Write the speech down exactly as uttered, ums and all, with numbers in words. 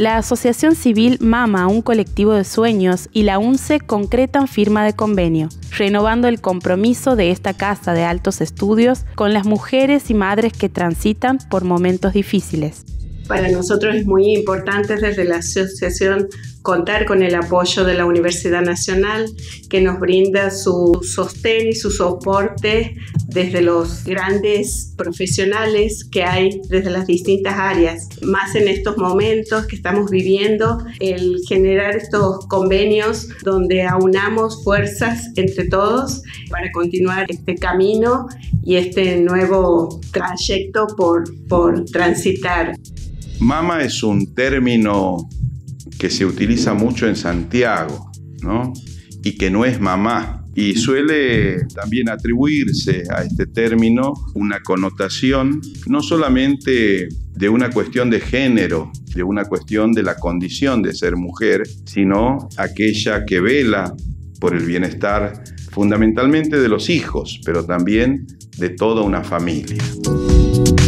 La Asociación Civil Mama, un colectivo de sueños, y la UNCE concretan firma de convenio, renovando el compromiso de esta casa de altos estudios con las mujeres y madres que transitan por momentos difíciles. Para nosotros es muy importante desde la asociación contar con el apoyo de la Universidad Nacional, que nos brinda su sostén y su soporte desde los grandes profesionales que hay desde las distintas áreas. Más en estos momentos que estamos viviendo, el generar estos convenios donde aunamos fuerzas entre todos para continuar este camino y este nuevo trayecto por, por transitar. Mama es un término que se utiliza mucho en Santiago, ¿no? Y que no es mamá. Y suele también atribuirse a este término una connotación no solamente de una cuestión de género, de una cuestión de la condición de ser mujer, sino aquella que vela por el bienestar fundamentalmente de los hijos, pero también de toda una familia.